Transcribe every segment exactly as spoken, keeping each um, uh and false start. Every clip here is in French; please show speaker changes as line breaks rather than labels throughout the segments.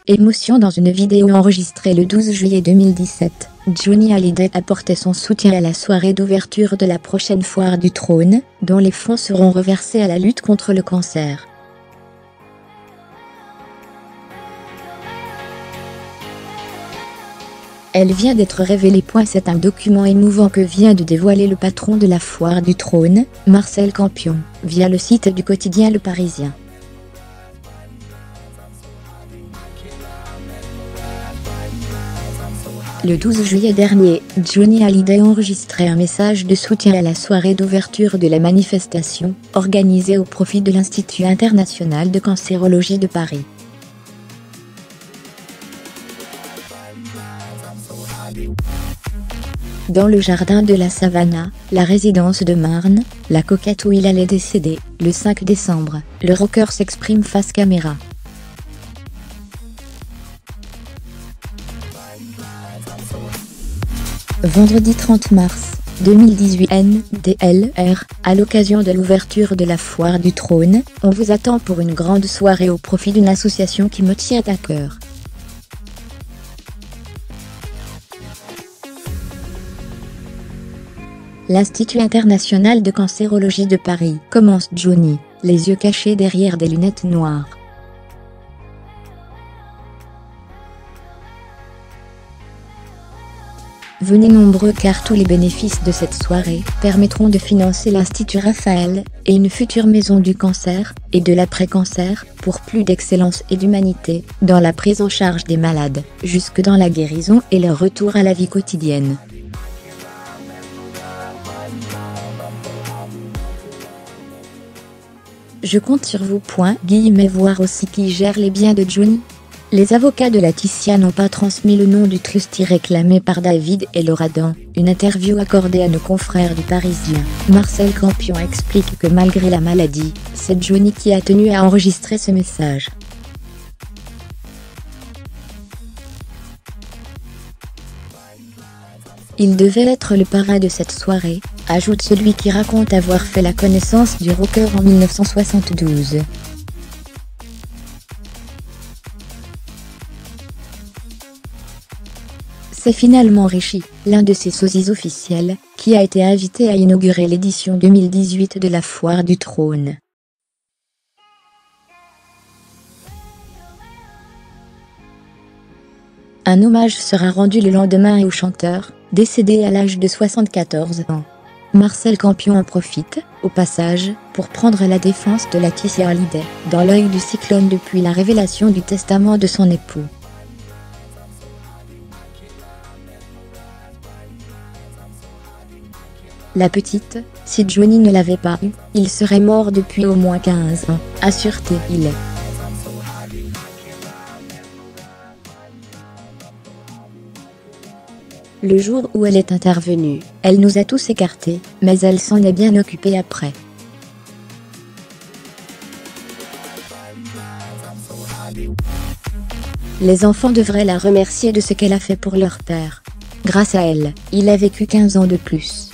Émotion dans une vidéo enregistrée le douze juillet deux mille dix-sept, Johnny Hallyday apportait son soutien à la soirée d'ouverture de la prochaine foire du trône, dont les fonds seront reversés à la lutte contre le cancer. Elle vient d'être révélée. C'est un document émouvant que vient de dévoiler le patron de la foire du trône, Marcel Campion, via le site du quotidien Le Parisien. Le douze juillet dernier, Johnny Hallyday enregistrait un message de soutien à la soirée d'ouverture de la manifestation, organisée au profit de l'Institut international de cancérologie de Paris. Dans le jardin de la Savannah, la résidence de Marne, la coquette où il allait décéder, le cinq décembre, le rocker s'exprime face caméra. Vendredi trente mars deux mille dix-huit N D L R, à l'occasion de l'ouverture de la foire du trône, on vous attend pour une grande soirée au profit d'une association qui me tient à cœur. L'Institut international de cancérologie de Paris, commence Johnny, les yeux cachés derrière des lunettes noires. Venez nombreux car tous les bénéfices de cette soirée permettront de financer l'Institut Raphaël et une future maison du cancer et de l'après-cancer pour plus d'excellence et d'humanité dans la prise en charge des malades, jusque dans la guérison et leur retour à la vie quotidienne. Je compte sur vous. Guillemets voir aussi qui gère les biens de Johnny. Les avocats de Laetitia n'ont pas transmis le nom du trustee réclamé par David et Laura dans une interview accordée à nos confrères du Parisien. Marcel Campion explique que malgré la maladie, c'est Johnny qui a tenu à enregistrer ce message. Il devait être le parrain de cette soirée, ajoute celui qui raconte avoir fait la connaissance du rocker en mille neuf cent soixante-douze. C'est finalement Richie, l'un de ses sosies officiels, qui a été invité à inaugurer l'édition deux mille dix-huit de la foire du trône. Un hommage sera rendu le lendemain au chanteur, décédé à l'âge de soixante-quatorze ans. Marcel Campion en profite, au passage, pour prendre la défense de Laetitia Hallyday, dans l'œil du cyclone depuis la révélation du testament de son époux. La petite, si Johnny ne l'avait pas eu, il serait mort depuis au moins quinze ans, assure-t-il. Le jour où elle est intervenue, elle nous a tous écartés, mais elle s'en est bien occupée après. Les enfants devraient la remercier de ce qu'elle a fait pour leur père. Grâce à elle, il a vécu quinze ans de plus.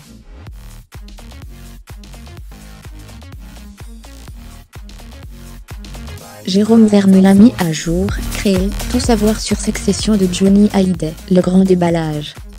Jérôme Vermelin mis à jour, créé, tout savoir sur succession de Johnny Hallyday, le grand déballage.